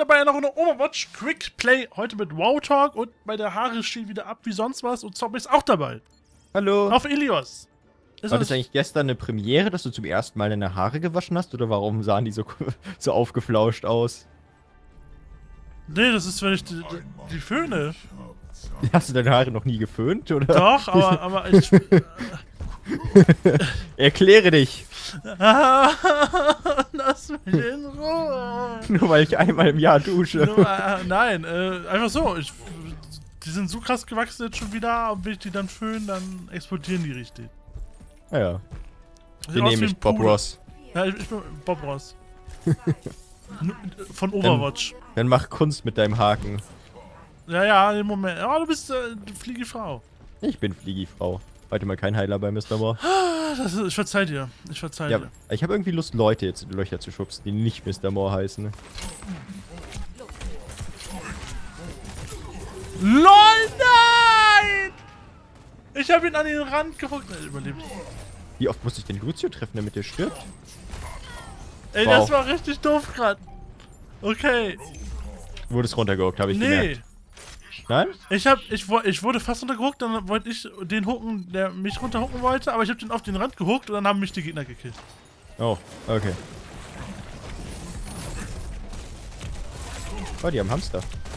wieder bei einer Runde Overwatch Quick Play. Heute mit WoW Talk und bei der Haare stehen wieder ab wie sonst was und Zombie ist auch dabei. Hallo. Auf Ilios. War das eigentlich gestern eine Premiere, dass du zum ersten Mal deine Haare gewaschen hast? Oder warum sahen die so, so aufgeflauscht aus? Nee, das ist, wenn ich die föhne. Hast du deine Haare noch nie geföhnt, oder? Doch, aber ich... Erkläre dich! Lass mich in Ruhe. Nur weil ich einmal im Jahr dusche. Nein, einfach so. Die sind so krass gewachsen jetzt schon wieder, und wenn ich die dann föhnen, dann explodieren die richtig. Ja. Den nehme ich, Bob Ross. Ja, ich bin Bob Ross. Von Overwatch. Dann mach Kunst mit deinem Haken. Ja, im Moment. Oh, du bist Fliegefrau. Ich bin Fliegifrau. Heute mal kein Heiler bei Mr. Moore. Ich verzeih dir. Ja, ich habe irgendwie Lust, Leute jetzt in die Löcher zu schubsen, die nicht Mr. Moore heißen. LOL, nein! Ich habe ihn an den Rand gehuckt. Er überlebt. Wie oft muss ich den Lucio treffen, damit er stirbt? Ey, wow. Das war richtig doof gerade. Okay. Du wurdest runtergehuckt, habe ich gemerkt. Nein? Ich wurde fast runtergehuckt, dann wollte ich den hucken, der mich runterhucken wollte, aber ich habe den auf den Rand gehuckt und dann haben mich die Gegner gekillt. Oh, okay. Oh, die haben Hamster.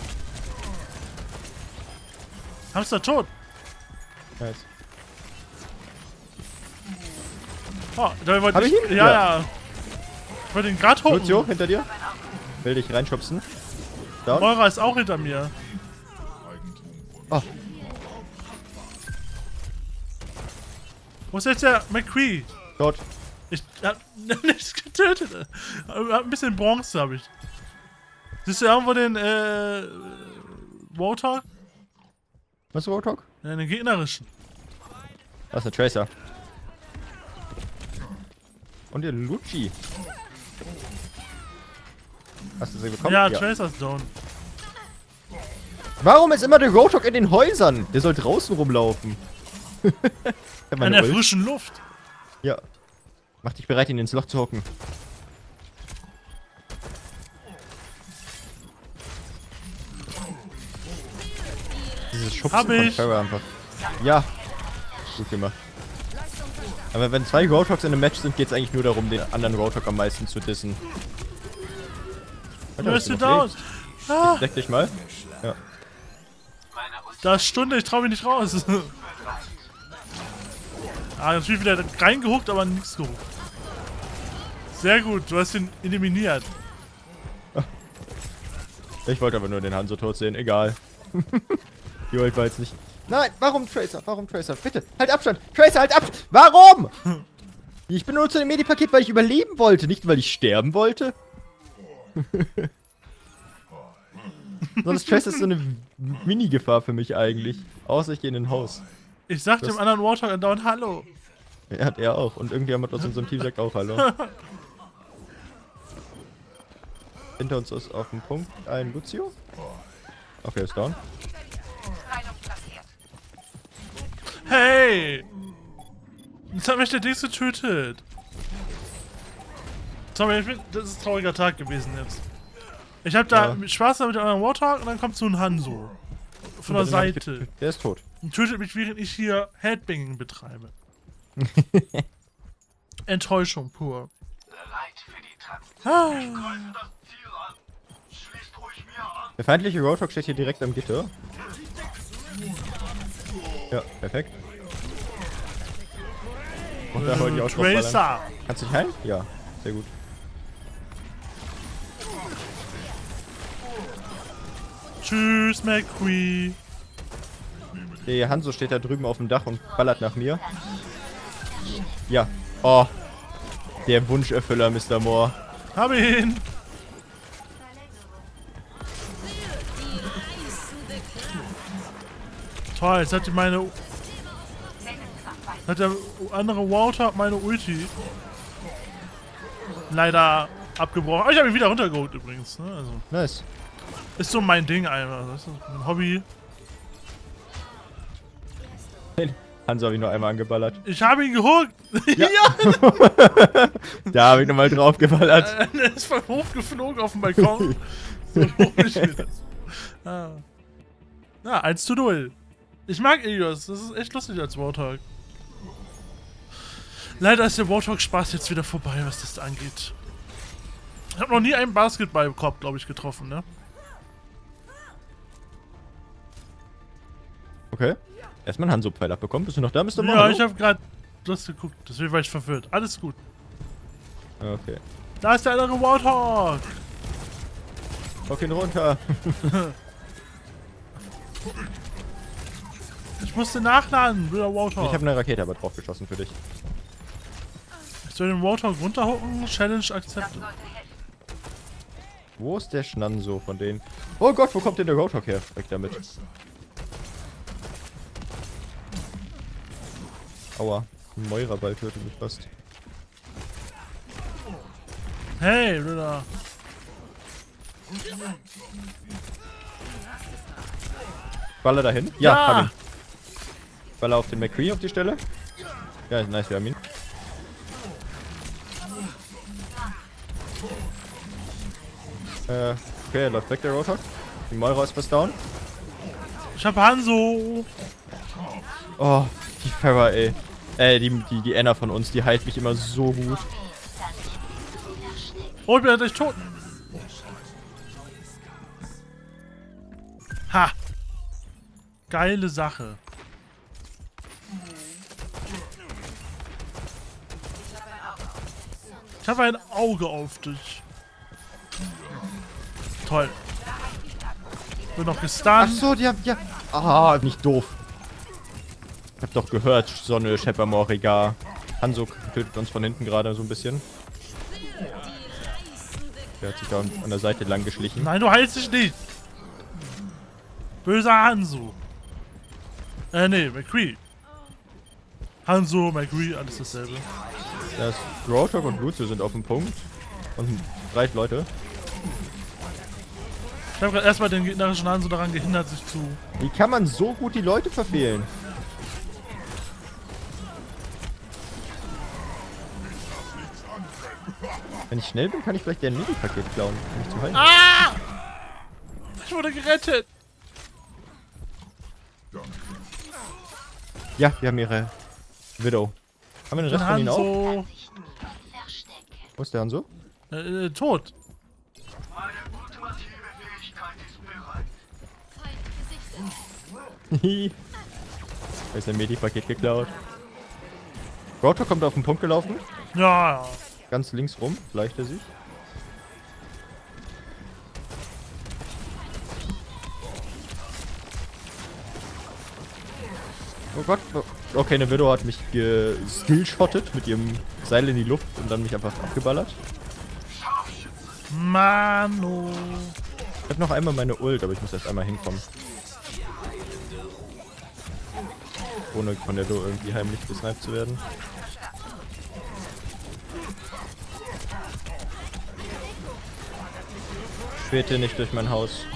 Hamster tot. Nice. Oh, da wollte Hab ich ihn? Ja. Ich wollte ihn gerade hucken. Lucio, hinter dir. Will dich reinschubsen. Down. Moira ist auch hinter mir. Oh. Wo ist jetzt der McCree? Dort. Ich hab nichts getötet. Ein bisschen Bronze habe ich. Siehst du irgendwo den, Warthog? Was ist Warthog? Ja, den gegnerischen. Das ist ein Tracer. Und der Lucci. Hast du sie bekommen? Ja, Tracer ist down. Warum ist immer der Roadhog in den Häusern? Der soll draußen rumlaufen. In der frischen Luft. Ja. Mach dich bereit, ihn ins Loch zu hocken. Dieses Schubsen von Farah einfach. Ja. Gut gemacht. Aber wenn zwei Roadhogs in einem Match sind, geht es eigentlich nur darum, den anderen Roadhog am meisten zu dissen. Du bist down. Deck dich mal. Ja. Da ist Stunde, ich trau mich nicht raus. Natürlich wieder reingehuckt, aber nichts gehuckt. Sehr gut, du hast ihn eliminiert. Ich wollte aber nur den Hanzo tot sehen, egal. Die Welt war jetzt nicht. Nein, warum Tracer? Warum Tracer? Bitte, halt Abstand! Tracer, halt ab! Warum? Ich benutze den Medipaket, weil ich überleben wollte, nicht weil ich sterben wollte. Sonst Tracer ist so eine Mini-Gefahr für mich eigentlich. Außer ich gehe in ein Haus. Ich sag dem anderen Warthog andauernd Hallo. Er hat er auch. Und irgendjemand aus unserem Team sagt auch Hallo. Hinter uns ist auf dem Punkt ein Lucio. Okay, ist down. Hey! Jetzt hat mich der Dings getötet. Sorry, das ist ein trauriger Tag gewesen jetzt. Ich hab da Spaß mit dem anderen Warthog und dann kommt so ein Hanzo. Von der Seite. Der ist tot. Und tötet mich, während ich hier Headbanging betreibe. Enttäuschung pur. Der feindliche Roadhog steht hier direkt am Gitter. Ja, perfekt. Und da wollte ich auch Tracer! Kannst du dich heilen? Ja, sehr gut. Tschüss, McCree. Der Hanzo steht da drüben auf dem Dach und ballert nach mir. Ja. Oh. Der Wunscherfüller, Mr. Moore. Hab ihn! Toll, jetzt hat die meine... Hat der andere Warthog meine Ulti leider abgebrochen. Aber ich habe ihn wieder runtergeholt übrigens. Ne? Also, Nice. ist so mein Ding einfach. Das ist ein Hobby. Den Hanzo habe ich nur einmal angeballert. Ich habe ihn gehuckt! Ja! Da habe ich nochmal drauf geballert. Er ist vom Hof geflogen auf den Balkon. So logisch wieder. Ah. Ja, 1:0. Ich mag Ilios, das ist echt lustig als Warthog. Leider ist der Warthog-Spaß jetzt wieder vorbei, was das angeht. Ich habe noch nie einen Basketballkorb, glaube ich, getroffen, ne? Okay. Erstmal einen Hanzo-Pfeil abbekommen. Bist du noch da, Mr. Ja, ich habe gerade das geguckt, deswegen war ich verwirrt. Alles gut. Okay. Da ist der andere Warthog! Hock ihn runter. Ich musste nachladen, blöder Warthog. Ich habe eine Rakete aber drauf geschossen für dich. Ich soll den Warthog runterhocken? Challenge accepted. Wo ist der Schnanso von denen? Oh Gott, wo kommt denn der Roadhog her? Weg damit. Aua. Ein Moira-Ball tötet mich fast. Hey, blöder. Baller dahin? Ja, hab ihn. Baller auf den McCree auf die Stelle. Ja, nice, wir haben ihn. Okay, er läuft weg, der Roadhog. Die Moira ist fast down. Ich hab Hanzo. Oh, die Farah, ey. Die Anna von uns, die heilt mich immer so gut. Oh, ich bin endlich tot. Ha. Geile Sache. Ich habe ein Auge auf dich. Toll. Bin noch Ach gestunt. so, die haben, ja. Ah, nicht doof. Ich hab doch gehört, Sonne, Shepard Moriga. Hanzo tötet uns von hinten gerade so ein bisschen. Der hat sich da an der Seite lang geschlichen. Nein, du heilst dich nicht. Böser Hanzo. Nee, McCree. Hanzo, McCree, alles dasselbe. Das Roadhog und Lucio sind auf dem Punkt. Und 3 Leute. Ich habe gerade erstmal den gegnerischen Hanzo daran gehindert, sich zu... Wie kann man so gut die Leute verfehlen? Wenn ich schnell bin, kann ich vielleicht deren Mini-Paket klauen. Kann ich zum Heilen. Ah! Ich wurde gerettet. Ja, wir haben ihre Widow. Haben wir den Rest von ihnen auch? Hanzo. Wo ist der Hanzo? Tot. Da ist ein Medi-Paket geklaut. Roadhog kommt auf den Punkt gelaufen. Ja. Ganz links rum, vielleicht er sich. Oh Gott. Okay, eine Widow hat mich geskillshottet mit ihrem Seil in die Luft und dann mich einfach abgeballert. Mano. Ich hab noch einmal meine Ult, aber ich muss erst einmal hinkommen. Ohne von der Do irgendwie heimlich gesniped zu werden. Bitte nicht durch mein Haus.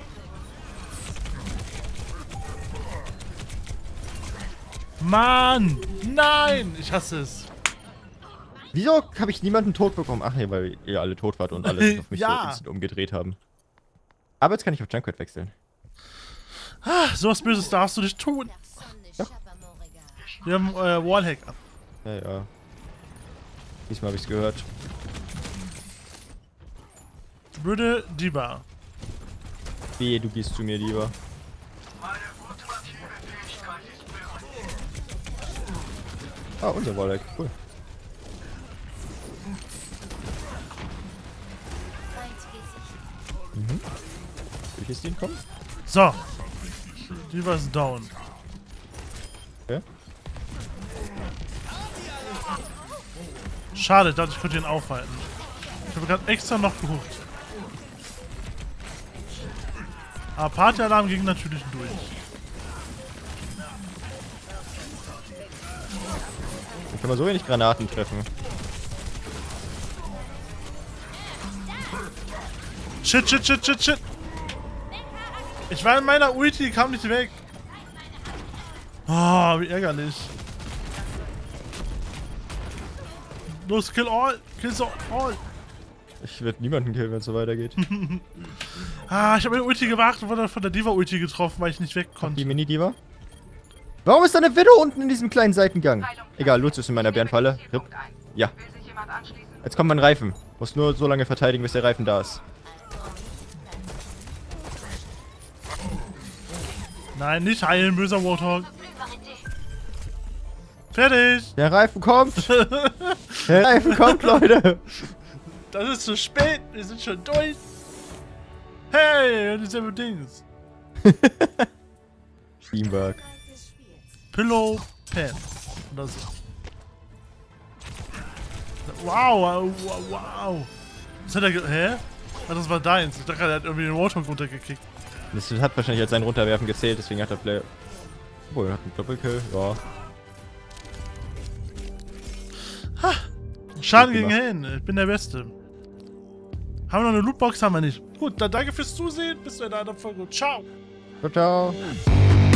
Mann! Nein! Ich hasse es. Wieso habe ich niemanden tot bekommen? Ach nee, weil ihr alle tot wart und alle sich auf mich Ja. so instant umgedreht haben. Aber jetzt kann ich auf Junkrat wechseln. So was Böses darfst du nicht tun. Ja. Wir haben Wallhack ab. Ja, ja. Diesmal habe ich's gehört. Blöde Diva. Wehe, du gehst zu mir lieber. Ah, unser Wallhack. Cool. Mhm. Welches Ding kommt? So. Diva ist down. Okay. Schade, ich dachte, ich könnte ihn aufhalten. Ich habe gerade extra noch gehuckt. Aber Partyalarm ging natürlich durch. Dann können wir so wenig Granaten treffen. Shit, shit, shit, shit, shit. Ich war in meiner Ulti, kam nicht weg. Ah, wie ärgerlich. Los, kill all. Kill so all. Ich werde niemanden killen, wenn es so weitergeht. Ah, ich habe meine Ulti gewartet und wurde dann von der Diva-Ulti getroffen, weil ich nicht weg Die konnte. Mini-Diva? Warum ist da eine Widow unten in diesem kleinen Seitengang? Egal, Lutz ist in meiner Bärenfalle. Ripp. Ja. Jetzt kommt mein Reifen. Muss nur so lange verteidigen, bis der Reifen da ist. Nein, nicht heilen, böser Warthog. Fertig! Der Reifen kommt! Der Reifen kommt, Leute! Das ist zu spät, wir sind schon durch. Hey, dieselbe Dings. Teamwork. Pillow Pen. Oder so. Wow, wow. Was hat er hä? Ah, das war deins. Ich dachte, er hat irgendwie den Warthog runtergekickt. Das hat wahrscheinlich als sein Runterwerfen gezählt, deswegen hat der Player... Obwohl, er hat einen Doppelkill, ja. Ha! Schaden gegen Helden. Ich bin der Beste. Haben wir noch eine Lootbox? Haben wir nicht. Gut, dann danke fürs Zusehen. Bis in einer anderen Folge. Ciao. Ciao, ciao.